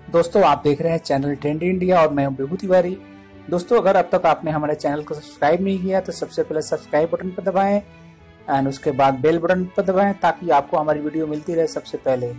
दोस्तों आप देख रहे हैं चैनल ट्रेंड इंडिया और मैं हूं विभू तिवारी। दोस्तों अगर अब तक आपने हमारे चैनल को सब्सक्राइब नहीं किया तो सबसे पहले सब्सक्राइब बटन पर दबाएं एंड उसके बाद बेल बटन पर दबाएं ताकि आपको हमारी वीडियो मिलती रहे सबसे पहले।